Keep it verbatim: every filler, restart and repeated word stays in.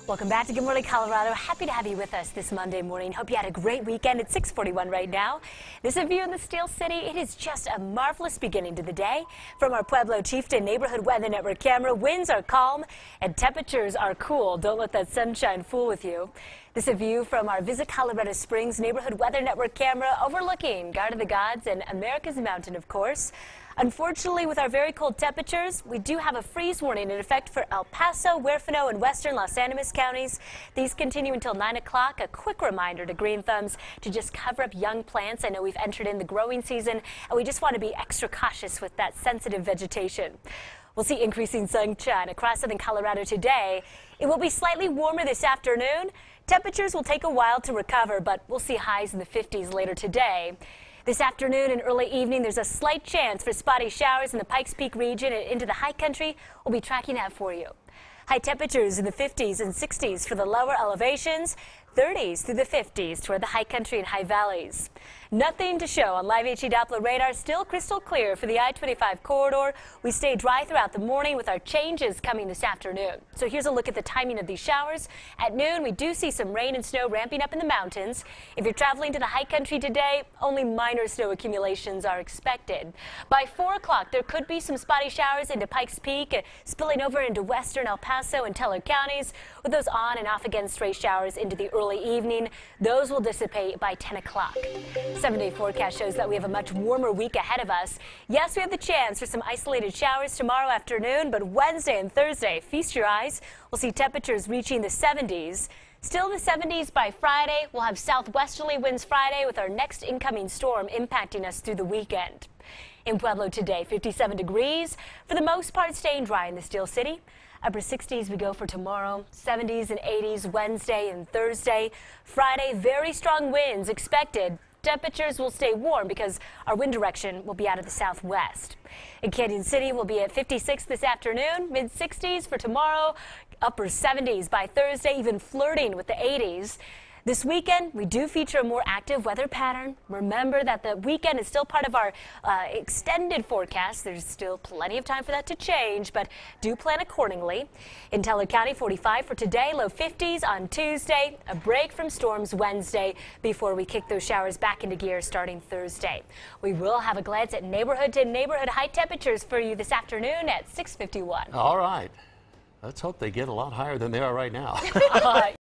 Welcome back to Good Morning Colorado. Happy to have you with us this Monday morning. Hope you had a great weekend. It's six forty-one right now. This is a view in the Steel City. It is just a marvelous beginning to the day. From our Pueblo Chieftain Neighborhood Weather Network camera, winds are calm and temperatures are cool. Don't let that sunshine fool with you. This is a view from our Visit Colorado Springs Neighborhood Weather Network camera overlooking Garden of the Gods and America's Mountain, of course. Unfortunately, with our very cold temperatures, we do have a freeze warning in effect for El Paso, Huerfano, and western Los Animas counties. These continue until nine o'clock. A quick reminder to green thumbs to just cover up young plants. I know we've entered in the growing season, and we just want to be extra cautious with that sensitive vegetation. We'll see increasing sunshine across southern Colorado today. It will be slightly warmer this afternoon. Temperatures will take a while to recover, but we'll see highs in the fifties later today. This afternoon and early evening, there's a slight chance for spotty showers in the Pikes Peak region and into the high country. We'll be tracking that for you. High temperatures in the fifties and sixties for the lower elevations, thirties through the fifties toward the high country and high valleys. Nothing to show on Live H D Doppler radar. Still crystal clear for the I twenty-five corridor. We stay dry throughout the morning with our changes coming this afternoon. So here's a look at the timing of these showers. At noon, we do see some rain and snow ramping up in the mountains. If you're traveling to the high country today, only minor snow accumulations are expected. By four o'clock, there could be some spotty showers into Pikes Peak, uh, spilling over into western El Paso and Teller counties, with those on and off again stray showers into the early evening. Those will dissipate by ten o'clock. Seven-day forecast shows that we have a much warmer week ahead of us. Yes, we have the chance for some isolated showers tomorrow afternoon, but Wednesday and Thursday, feast your eyes. We'll see temperatures reaching the seventies. Still in the seventies by Friday. We'll have southwesterly winds Friday with our next incoming storm impacting us through the weekend. In Pueblo today, fifty-seven degrees. For the most part, staying dry in the Steel City. Upper sixties we go for tomorrow, seventies and eighties Wednesday and Thursday. Friday, very strong winds expected. Temperatures will stay warm because our wind direction will be out of the southwest. In Canyon City, we'll be at fifty-six this afternoon, mid sixties for tomorrow, upper seventies by Thursday, even flirting with the eighties. This weekend, we do feature a more active weather pattern. Remember that the weekend is still part of our uh, extended forecast. There's still plenty of time for that to change, but do plan accordingly. In Teller County, forty-five for today, low fifties on Tuesday. A break from storms Wednesday before we kick those showers back into gear starting Thursday. We will have a glance at neighborhood to neighborhood high temperatures for you this afternoon at six fifty-one. All right. Let's hope they get a lot higher than they are right now.